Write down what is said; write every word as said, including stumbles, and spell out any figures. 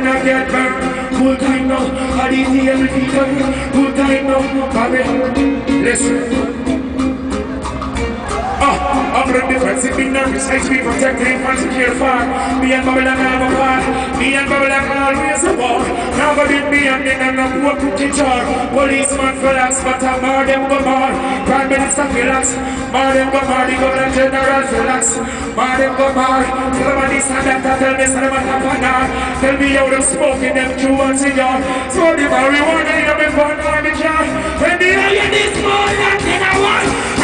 I get burned. Cool time now, I need the every people. Cool time now, Bobby. Listen. I'm from difference, it be nervous, I be protecting, and secure far. Me and Babylon have a part, me and Babylon always a war. Now go did me and then I'm not poor cookie jar. Policeman for us, but I'm more them go more. Prime Minister relax, more them go more. The Governor General relax, more them go more. Somebody stand up and tell me something about happening. Tell me how them smoking them two once a year. So the marijuana in me phone, I'm a car. When the iron is more than I want.